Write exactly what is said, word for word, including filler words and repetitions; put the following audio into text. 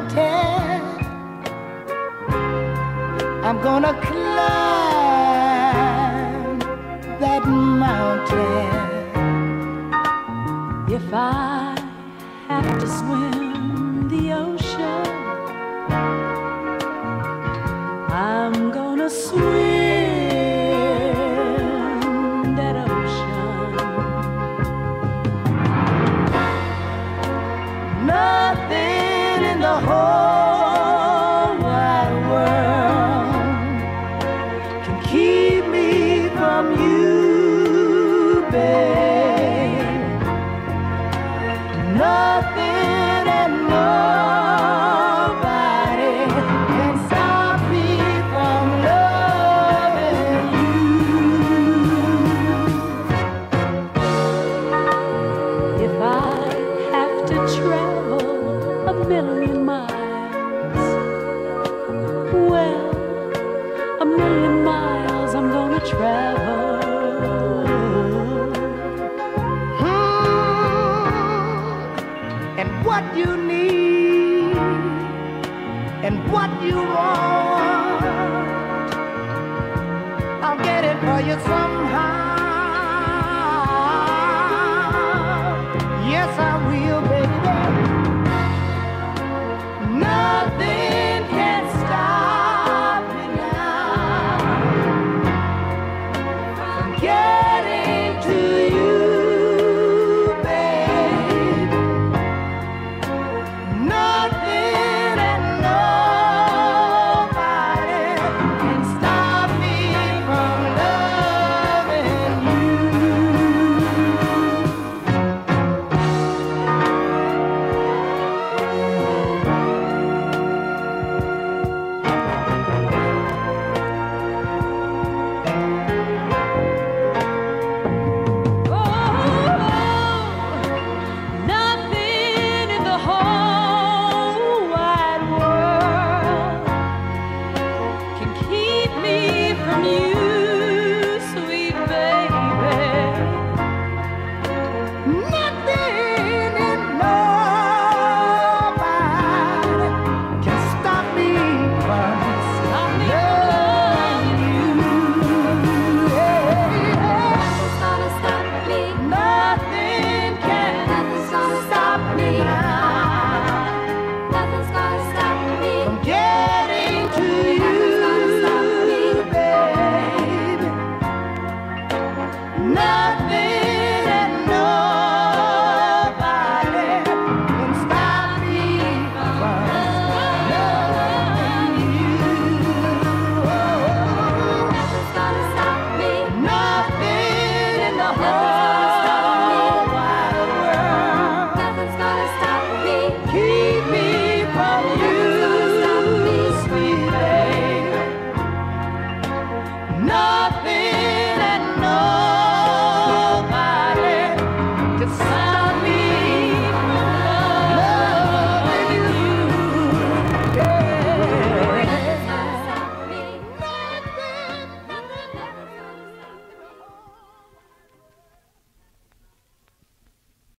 mountain. I'm gonna climb that mountain. If I have to swim the ocean, I'm gonna swim that ocean. Nothing in the whole wide world can keep me from you, babe. Nothing and nobody can stop me from loving you. If I have to travel a million miles, well, a million miles I'm gonna travel. And what you need and what you want, I'll get it for you somehow.